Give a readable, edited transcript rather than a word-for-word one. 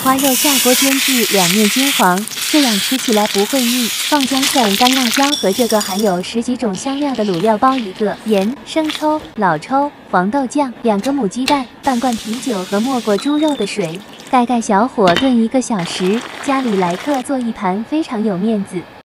花肉下锅煎至两面金黄，这样吃起来不会腻。放姜蒜、干辣椒和这个含有10几种香料的卤料包一个，盐、生抽、老抽、黄豆酱，2个母鸡蛋，半罐啤酒和没过猪肉的水，盖小火炖1个小时。家里来客做一盘非常有面子。